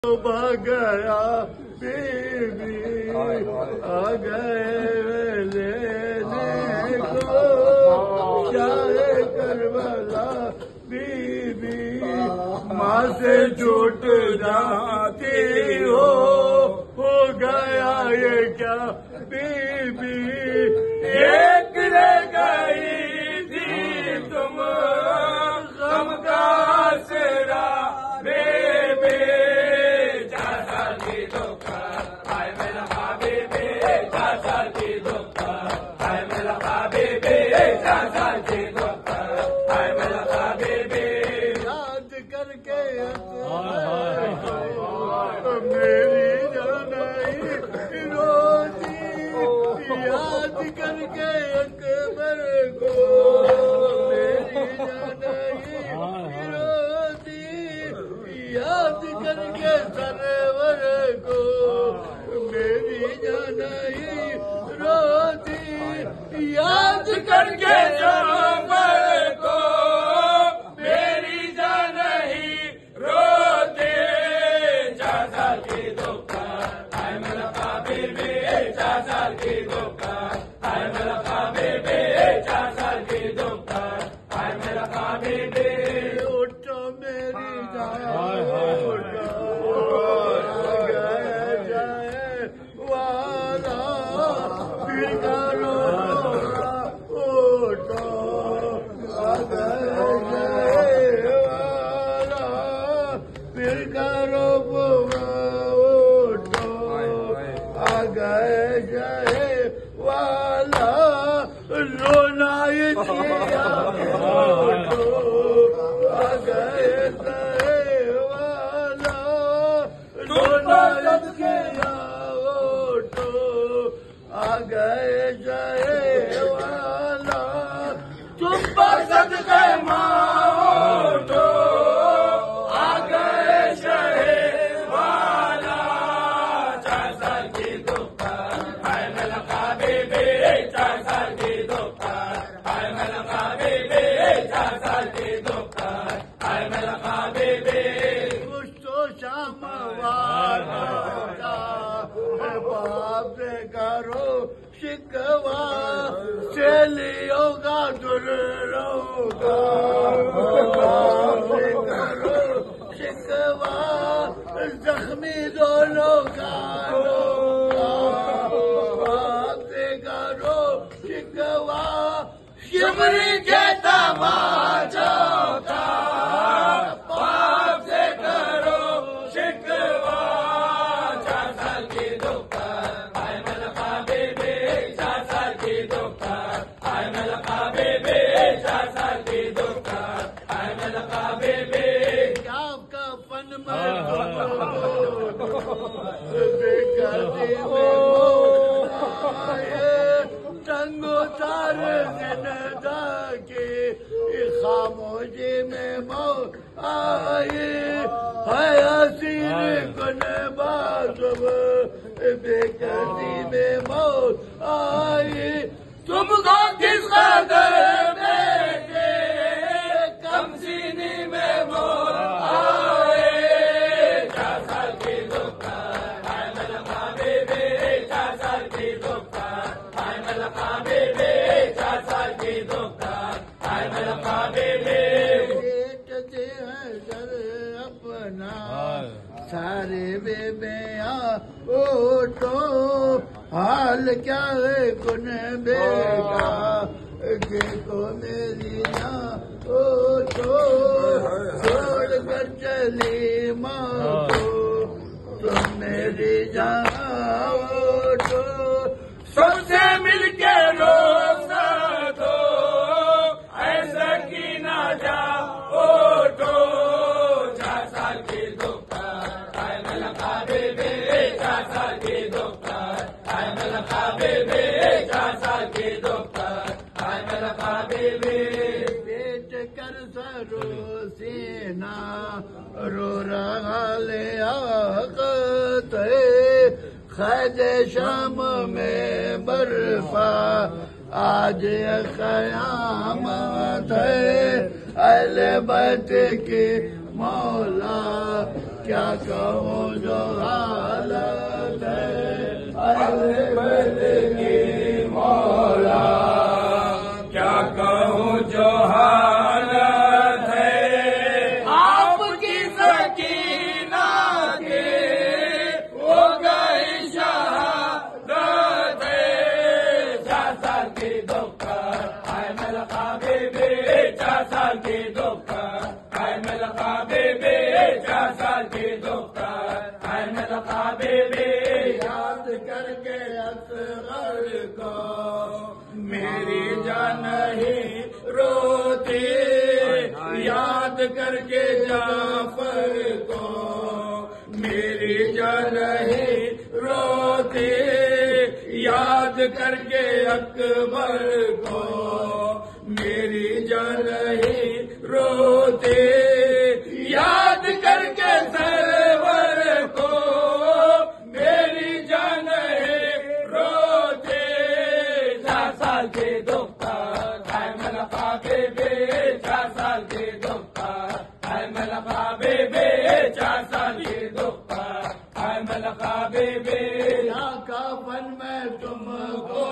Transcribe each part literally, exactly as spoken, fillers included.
گیا be be آ گئے لینے کو شاہ کربلا بی بی ماں سے چھوٹ جاتی ہو ہو گیا یہ کیا بی بی ایک رہ گئی تھی تم غم کا سرا بی بی یاد کر کے میری جانائی روتی یاد کر کے اکبر کو میری جانائی روتی یاد کر کے سرور کو میری جانائی روتی یاد کر کے جانور کو میری جان نہیں روتے چار سال کی دکان آئے میرا بابی بھی چار سال کی دکان آئے میرا بابی بھی چار سال کی دکان آئے میرا بابی بھی اٹھو میری جان گئے جائے والا پھر کرو پھر کرو اٹھو آ گئے جائے والا رونا کیا اٹھو آ گئے جائے والا رونا کیا اٹھو آ گئے جائے والا تم پر صدقے ماں اٹھو آ گئے شہر والا چار سال کی دکان آئے میرا بابی بھی چار سال کی دکان آئے میرا بابی بھی چار سال کی دکان آئے میرا بابی بھی کچھ تو شام والا باپ سے کرو شکوا چلیو گا درو گا باپ سے کرو شکوا زخمی دونوں گانوں کا باپ سے کرو شکوا شمری کے تماچوں کا باپ سے کرو شکوا چار سال کی دکان آئے میرا بابی بھی چار سال کی دکان آئے میرا بابی بھی چار سال کی دکان آئے میرا بابی بھی آپ کا فن میں ٹنگ اتار زندہ کی خاموشی میں موت آئی ہے اسیر کن بازم بے کسی میں موت آئی تم کو کس قدر بیٹے کم سینی میں موت آئے چار سال کی دکان آئے میرا بابی بھی چار سال کی دکان آئے میرا بابی بھی چار سال کی دکان آئے میرا بابی بھی بیٹتے ہیں سر اپنا سارے بے بیاں اٹھو حال کیا ہے کن بیٹا دیکھو میری جان اٹھو چھوڑ کر چلی ماں کو تم میری جان اٹھو سب سے مل کے روزہ دو ایسا کی نہ جا اٹھو چار سال کی دکان آئے میرا بابی بھی چار سال کی دکان آئے میرا بابی بھی چار سال کی دکان آئے میرا بابی بھی بیٹھ کر سرو سینا رو رہا لے آقت خید شام میں برفا آج قیامت ہے اہل بیت کی مولا کیا کہوں جو حالت ہے عظمت کی مولا، کیا کہوں جو حالت ہے آپ کی سکینہ کے ہو گئی شہادت ہے، چار سال کی دکھر آئے ملکہ بی بی، چار سال کی دکھر آئے ملکہ بی بی، چار سال کی دکھر آئے ملکہ بی بی، یاد کر کے اصغر کو میری جان نہیں روتی، یاد کر کے جعفر کو میری جان نہیں روتی، یاد کر کے اکبر کو میری جان نہیں روتی، یاد کر کے سرور کو میری جان نہیں روتی، چار سال کی دکھر آئے ملکہ بی بی، چار سال کی دکھر آئے ملکہ بی بی، چار سال کی دکھر آئے ملکہ بی بی، یہاں کفن میں تم کو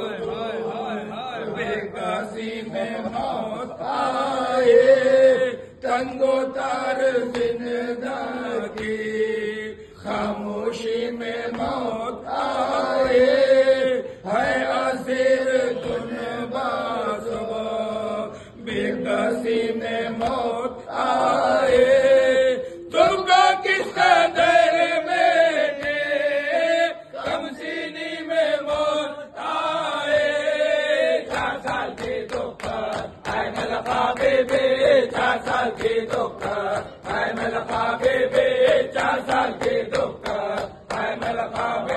بے کسی میں موت آئے، تنگ و تار زندگی خاموشی میں موت آئے، ہے اسیر جنبا صبح بے کسی میں موت آئے، تم کو کس قدر میں کم سینی میں موت آئے، چار سال کی دکھر آئے ملکہ بی بی، چار سال کی دکھر آئے ملکہ بی بی، چار سال کی دکھر آئے ملکہ بی